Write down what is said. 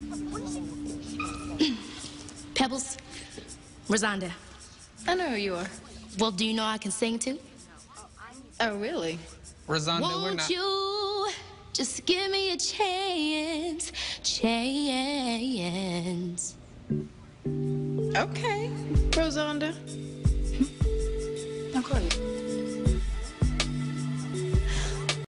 Pebbles, Rozonda. I know who you are. Well, do you know I can sing too? Oh, really? Rozonda, we're not. Won't you just give me a chance? Okay, Rozonda. I'll call you.